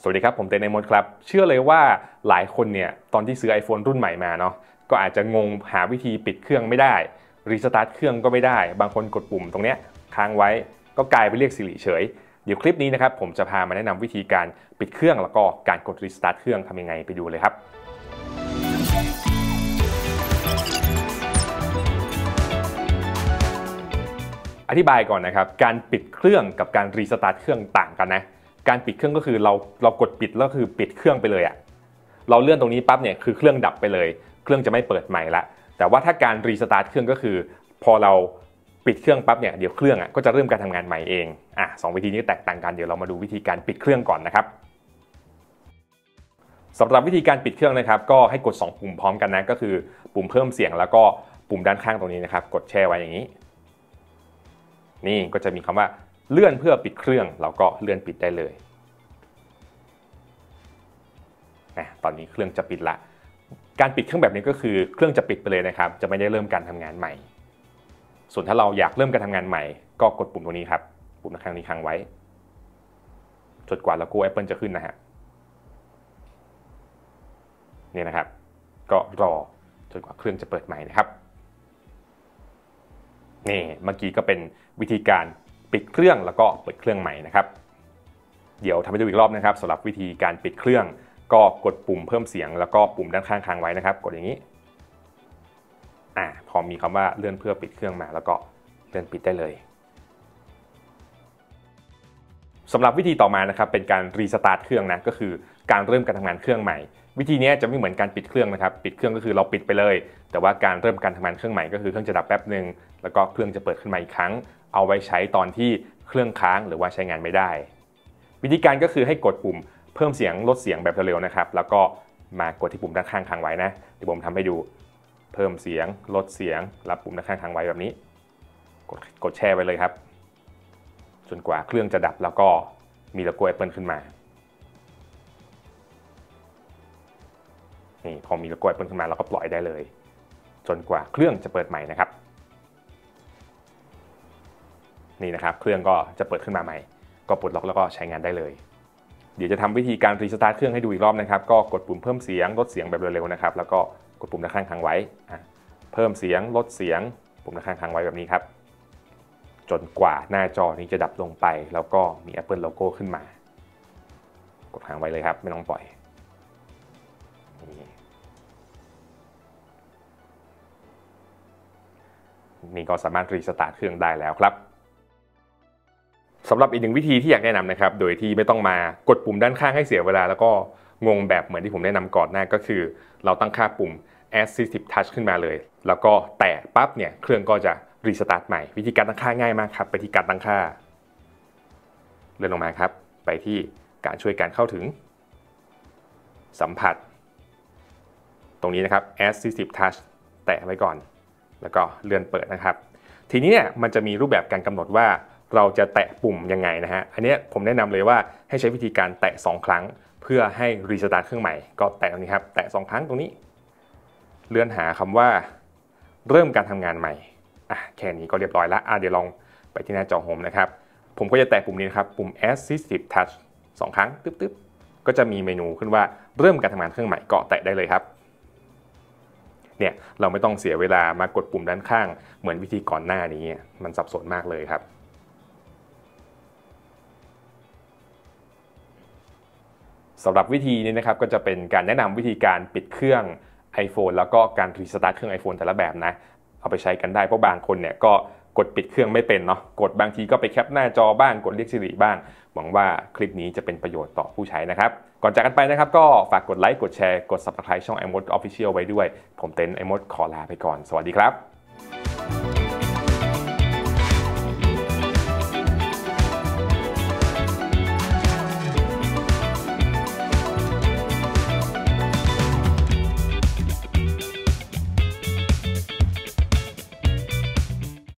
สวัสดีครับผมเต้นในมดครับเชื่อเลยว่าหลายคนเนี่ยตอนที่ซื้อ iPhone รุ่นใหม่มาเนาะก็อาจจะงงหาวิธีปิดเครื่องไม่ได้รีสตาร์ทเครื่องก็ไม่ได้บางคนกดปุ่มตรงเนี้ยค้างไว้ก็กลายไปเรียก Siri เฉยเดี๋ยวคลิปนี้นะครับผมจะพามาแนะนำวิธีการปิดเครื่องแล้วก็การกดรีสตาร์ทเครื่องทำยังไงไปดูเลยครับอธิบายก่อนนะครับการปิดเครื่องกับการรีสตาร์ทเครื่องต่างกันนะการปิดเครื่องก็คือเรากดปิดแล้วคือปิดเครื่องไปเลยอะเราเลื่อนตรงนี้ปั๊บเนี่ยคือเครื่องดับไปเลยเครื่องจะไม่เปิดใหม่ละแต่ว่าถ้าการรีสตาร์ทเครื่องก็คือพอเราปิดเครื่องปั๊บเนี่ยเดี๋ยวเครื่องก็จะเริ่มการทำงานใหม่เองสองวิธีนี้แตกต่างกันเดี๋ยวเรามาดูวิธีการปิดเครื่องก่อนนะครับสำหรับวิธีการปิดเครื่องนะครับก็ให้กด2ปุ่มพร้อมกันนะก็คือปุ่มเพิ่มเสียงแล้วก็ปุ่มด้านข้างตรงนี้นะครับกดแช่ไว้อย่างนี้นี่ก็จะมีคำว่าเลื่อนเพื่อปิดเครื่องเราก็เลื่อนปิดได้เลยตอนนี้เครื่องจะปิดละการปิดเครื่องแบบนี้ก็คือเครื่องจะปิดไปเลยนะครับจะไม่ได้เริ่มการทำงานใหม่ส่วนถ้าเราอยากเริ่มการทำงานใหม่ก็กดปุ่มตรงนี้ครับปุ่มด้านข้างนี้ค้างไว้จนกว่าโลโก้ Apple จะขึ้นนะฮะนี่นะครับก็รอจนกว่าเครื่องจะเปิดใหม่นะครับนี่เมื่อกี้ก็เป็นวิธีการปิดเครื่องแล้วก็เปิดเครื่องใหม่นะครับเดี๋ยวทำให้ดูอีกรอบนะครับสำหรับวิธีการปิดเครื่องก็กดปุ่มเพิ่มเสียงแล้วก็ปุ่มด้านข้างค้างไว้นะครับกดอย่างนี้พอมีคำว่าเลื่อนเพื่อปิดเครื่องมาแล้วก็เลื่อนปิดได้เลยสำหรับวิธีต่อมานะครับเป็นการรีสตาร์ทเครื่องนะก็คือการเริ่มการทำงานเครื่องใหม่วิธีนี้จะไม่เหมือนการปิดเครื่องนะครับปิดเครื่องก็คือเราปิดไปเลยแต่ว่าการเริ่มการทำงานเครื่องใหม่ก็คือเครื่องจะดับแป๊บนึงแล้วก็เครื่องจะเปิดขึ้นมาอีกครั้งเอาไว้ใช้ตอนที่เครื่องค้างหรือว่าใช้งานไม่ได้วิธีการก็คือให้กดปุ่มเพิ่มเสียงลดเสียงแบบเร็วๆนะครับแล้วก็มากดที่ปุ่มด้านข้างค้างไว้นะเดี๋ยวผมทำให้ดูเพิ่มเสียงลดเสียงรับปุ่มด้านข้างค้างไว้แบบนี้กดแช่ไว้เลยครับจนกว่าเครื่องจะดับแล้วก็มีโลโก้ Apple ขึ้นมานี่พอมีโลโก้ Apple ขึ้นมาเราก็ปล่อยได้เลยจนกว่าเครื่องจะเปิดใหม่นะครับนี่นะครับเครื่องก็จะเปิดขึ้นมาใหม่ก็ปลดล็อกแล้วก็ใช้งานได้เลยเดี๋ยวจะทำวิธีการรีสตาร์ทเครื่องให้ดูอีกรอบนะครับก็กดปุ่มเพิ่มเสียงลดเสียงแบบเร็วๆนะครับแล้วก็กดปุ่มด้านข้างค้างไว้เพิ่มเสียงลดเสียงปุ่มด้านข้างค้างไว้แบบนี้ครับจนกว่าหน้าจอนี้จะดับลงไปแล้วก็มี Apple โลโก้ขึ้นมากดค้างไว้เลยครับไม่ต้องปล่อยนี่ก็สามารถรีสตาร์ทเครื่องได้แล้วครับสำหรับอีกหนึ่งวิธีที่อยากแนะนำนะครับโดยที่ไม่ต้องมากดปุ่มด้านข้างให้เสียเวลาแล้วก็งงแบบเหมือนที่ผมแนะนำก่อนหน้าก็คือเราตั้งค่าปุ่ม Assistive Touch ขึ้นมาเลยแล้วก็แตะปั๊บเนี่ยเครื่องก็จะรีสตาร์ทใหม่วิธีการตั้งค่าง่ายมากครับไปที่การตั้งค่าเลื่อนลงมาครับไปที่การช่วยการเข้าถึงสัมผัสตรงนี้นะครับ Assistive Touch แตะไว้ก่อนแล้วก็เลื่อนเปิดนะครับทีนี้เนี่ยมันจะมีรูปแบบการกำหนดว่าเราจะแตะปุ่มยังไงนะฮะอันนี้ผมแนะนำเลยว่าให้ใช้วิธีการแตะ2ครั้งเพื่อให้รีสตาร์ทเครื่องใหม่ก็แตะตรงนี้ครับแตะ2ครั้งตรงนี้เลื่อนหาคำว่าเริ่มการทำงานใหม่แค่นี้ก็เรียบร้อยแล้วเดี๋ยวลองไปที่หน้าจอโฮมนะครับผมก็จะแตะปุ่มนี้นะครับปุ่ม Assistive Touch 2ครั้งตึ๊บๆก็จะมีเมนูขึ้นว่าเริ่มการทำงานเครื่องใหม่ก็แตะได้เลยครับเนี่ยเราไม่ต้องเสียเวลามากดปุ่มด้านข้างเหมือนวิธีก่อนหน้านี้มันสับสนมากเลยครับสำหรับวิธีนี้นะครับก็จะเป็นการแนะนำวิธีการปิดเครื่อง iPhone แล้วก็การรีสตาร์ทเครื่อง iPhone แต่ละแบบนะเอาไปใช้กันได้เพราะบางคนเนี่ยก็กดปิดเครื่องไม่เป็นเนาะกดบางทีก็ไปแคปหน้าจอบ้างกดเรียก Siri บ้างหวังว่าคลิปนี้จะเป็นประโยชน์ต่อผู้ใช้นะครับก่อนจากกันไปนะครับก็ฝากกดไลค์กดแชร์กด Subscribe ช่อง iMode Official ไว้ด้วยผมเต้น iMode ขอลาไปก่อนสวัสดีครับ